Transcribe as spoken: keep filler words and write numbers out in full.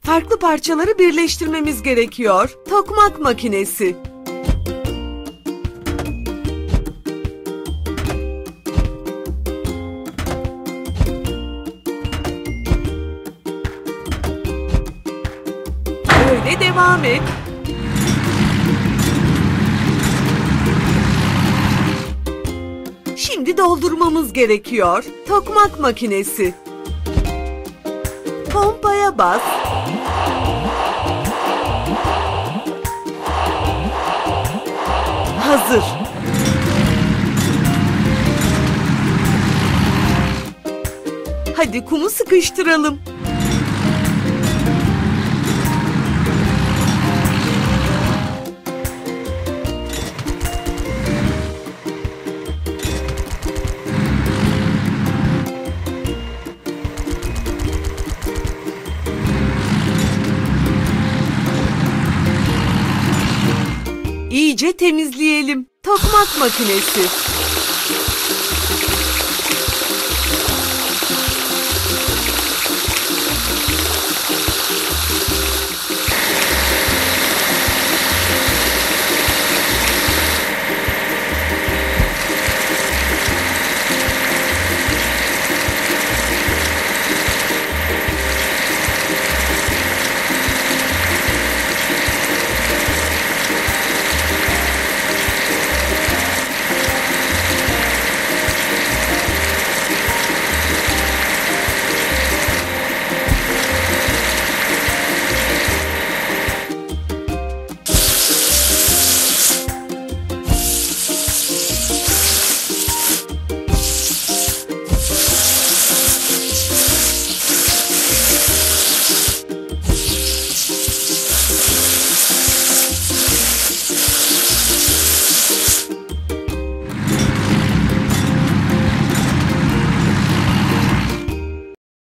Farklı parçaları birleştirmemiz gerekiyor. Tokmak makinesi. Böyle devam et. Şimdi doldurmamız gerekiyor. Tokmak makinesi. Pompaya bas. Hazır. Hadi kumu sıkıştıralım. İyice temizleyelim. Tokmak makinesi.